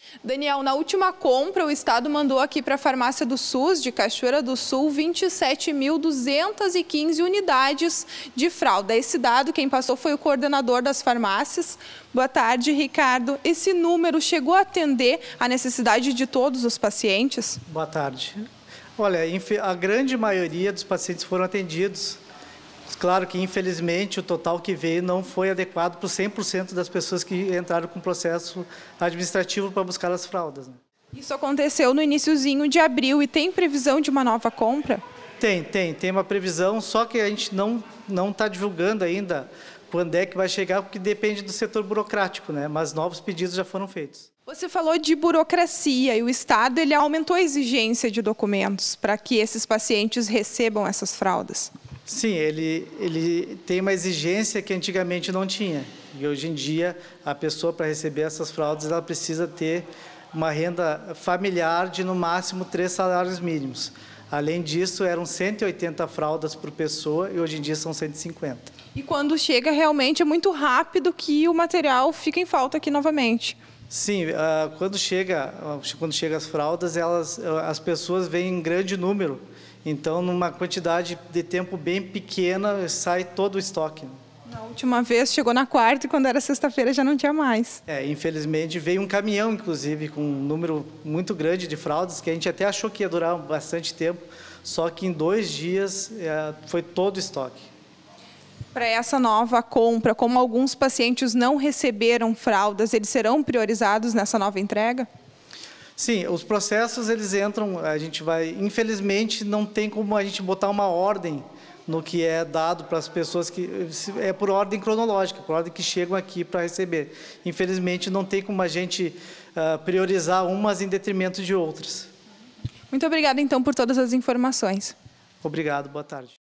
Daniel, na última compra, o Estado mandou aqui para a farmácia do SUS de Cachoeira do Sul 27.215 unidades de fralda. Esse dado, quem passou foi o coordenador das farmácias. Boa tarde, Ricardo. Esse número chegou a atender a necessidade de todos os pacientes? Boa tarde. Olha, a grande maioria dos pacientes foram atendidos. Claro que, infelizmente, o total que veio não foi adequado para os 100% das pessoas que entraram com processo administrativo para buscar as fraldas, né? Isso aconteceu no iniciozinho de abril e tem previsão de uma nova compra? Tem uma previsão, só que a gente não está divulgando ainda quando é que vai chegar, porque depende do setor burocrático, né? Mas novos pedidos já foram feitos. Você falou de burocracia e o Estado ele aumentou a exigência de documentos para que esses pacientes recebam essas fraldas. Sim, ele tem uma exigência que antigamente não tinha. E hoje em dia, a pessoa, para receber essas fraldas, ela precisa ter uma renda familiar de, no máximo, 3 salários mínimos. Além disso, eram 180 fraldas por pessoa e hoje em dia são 150. E quando chega, realmente é muito rápido que o material fica em falta aqui novamente. Sim, quando chega as fraldas, as pessoas vêm em grande número. Então, numa quantidade de tempo bem pequena, sai todo o estoque. Na última vez chegou na quarta e quando era sexta-feira já não tinha mais. Infelizmente veio um caminhão, inclusive, com um número muito grande de fraldas, que a gente até achou que ia durar bastante tempo, só que em 2 dias foi todo o estoque. Para essa nova compra, como alguns pacientes não receberam fraldas, eles serão priorizados nessa nova entrega? Sim, os processos eles entram, infelizmente não tem como a gente botar uma ordem no que é dado para as pessoas, que é por ordem cronológica, por ordem que chegam aqui para receber. Infelizmente não tem como a gente priorizar umas em detrimento de outras. Muito obrigada então por todas as informações. Obrigado, boa tarde.